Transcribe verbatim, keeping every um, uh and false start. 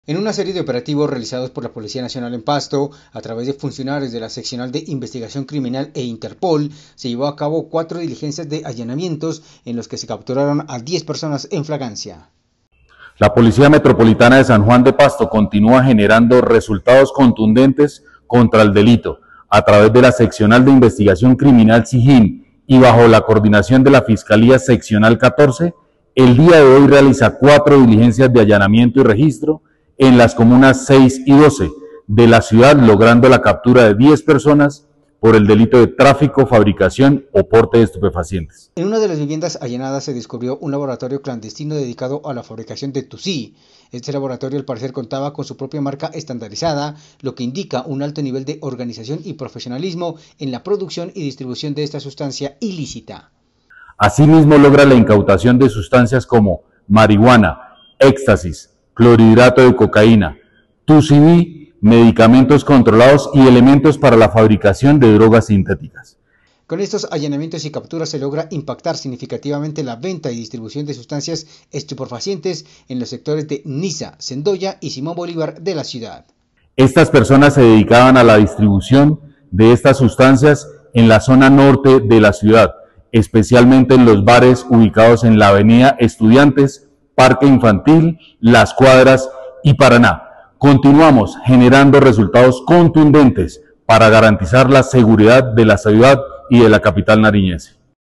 En una serie de operativos realizados por la Policía Nacional en Pasto, a través de funcionarios de la Seccional de Investigación Criminal e Interpol, se llevó a cabo cuatro diligencias de allanamientos en los que se capturaron a diez personas en flagrancia. La Policía Metropolitana de San Juan de Pasto continúa generando resultados contundentes contra el delito a través de la Seccional de Investigación Criminal SIJIN y bajo la coordinación de la Fiscalía Seccional catorce, el día de hoy realiza cuatro diligencias de allanamiento y registro en las comunas seis y doce de la ciudad, logrando la captura de diez personas por el delito de tráfico, fabricación o porte de estupefacientes. En una de las viviendas allanadas se descubrió un laboratorio clandestino dedicado a la fabricación de Tusí. Este laboratorio al parecer contaba con su propia marca estandarizada, lo que indica un alto nivel de organización y profesionalismo en la producción y distribución de esta sustancia ilícita. Asimismo logra la incautación de sustancias como marihuana, éxtasis, clorhidrato de cocaína, Tusí, medicamentos controlados y elementos para la fabricación de drogas sintéticas. Con estos allanamientos y capturas se logra impactar significativamente la venta y distribución de sustancias estupefacientes en los sectores de Niza, Sendoya y Simón Bolívar de la ciudad. Estas personas se dedicaban a la distribución de estas sustancias en la zona norte de la ciudad, especialmente en los bares ubicados en la avenida Estudiantes, Parque Infantil, Las Cuadras y Paraná. Continuamos generando resultados contundentes para garantizar la seguridad de la ciudad y de la capital nariñense.